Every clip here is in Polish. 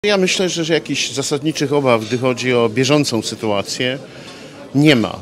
Ja myślę, że jakichś zasadniczych obaw, gdy chodzi o bieżącą sytuację, nie ma.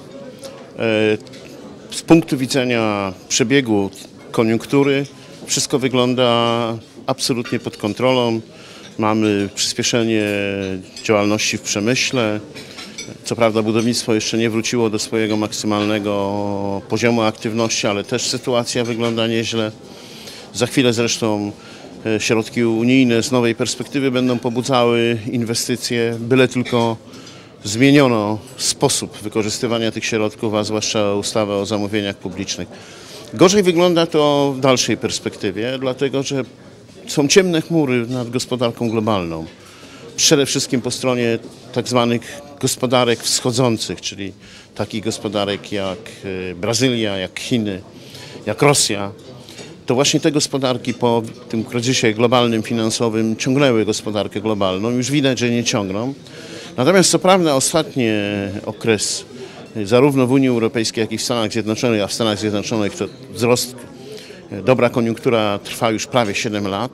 Z punktu widzenia przebiegu koniunktury wszystko wygląda absolutnie pod kontrolą. Mamy przyspieszenie działalności w przemyśle. Co prawda budownictwo jeszcze nie wróciło do swojego maksymalnego poziomu aktywności, ale też sytuacja wygląda nieźle. Za chwilę zresztą środki unijne z nowej perspektywy będą pobudzały inwestycje, byle tylko zmieniono sposób wykorzystywania tych środków, a zwłaszcza ustawę o zamówieniach publicznych. Gorzej wygląda to w dalszej perspektywie, dlatego że są ciemne chmury nad gospodarką globalną. Przede wszystkim po stronie tak zwanych gospodarek wschodzących, czyli takich gospodarek jak Brazylia, jak Chiny, jak Rosja. To właśnie te gospodarki po tym kryzysie globalnym, finansowym ciągnęły gospodarkę globalną. Już widać, że nie ciągną. Natomiast co prawda ostatni okres zarówno w Unii Europejskiej, jak i w Stanach Zjednoczonych, a w Stanach Zjednoczonych to wzrost, dobra koniunktura trwa już prawie 7 lat.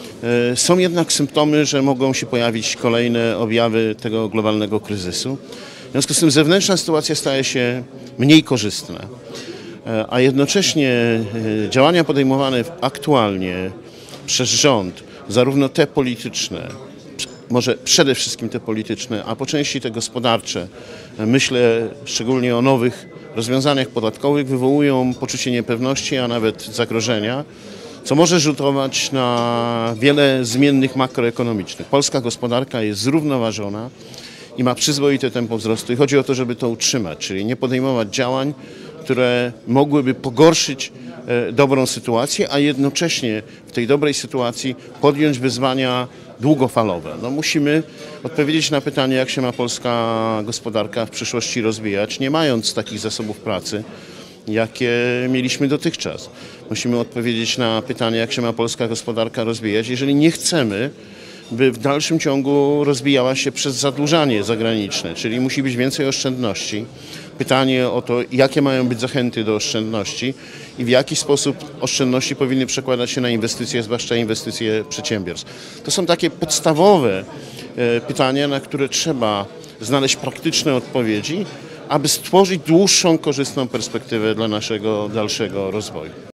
Są jednak symptomy, że mogą się pojawić kolejne objawy tego globalnego kryzysu. W związku z tym zewnętrzna sytuacja staje się mniej korzystna, a jednocześnie działania podejmowane aktualnie przez rząd, zarówno te polityczne, może przede wszystkim te polityczne, a po części te gospodarcze, myślę szczególnie o nowych rozwiązaniach podatkowych, wywołują poczucie niepewności, a nawet zagrożenia, co może rzutować na wiele zmiennych makroekonomicznych. Polska gospodarka jest zrównoważona i ma przyzwoite tempo wzrostu i chodzi o to, żeby to utrzymać, czyli nie podejmować działań, które mogłyby pogorszyć dobrą sytuację, a jednocześnie w tej dobrej sytuacji podjąć wyzwania długofalowe. Musimy odpowiedzieć na pytanie, jak się ma polska gospodarka w przyszłości rozwijać, nie mając takich zasobów pracy, jakie mieliśmy dotychczas. Musimy odpowiedzieć na pytanie, jak się ma polska gospodarka rozwijać, jeżeli nie chcemy, by w dalszym ciągu rozwijała się przez zadłużanie zagraniczne, czyli musi być więcej oszczędności. Pytanie o to, jakie mają być zachęty do oszczędności i w jaki sposób oszczędności powinny przekładać się na inwestycje, zwłaszcza inwestycje przedsiębiorstw. To są takie podstawowe pytania, na które trzeba znaleźć praktyczne odpowiedzi, aby stworzyć dłuższą, korzystną perspektywę dla naszego dalszego rozwoju.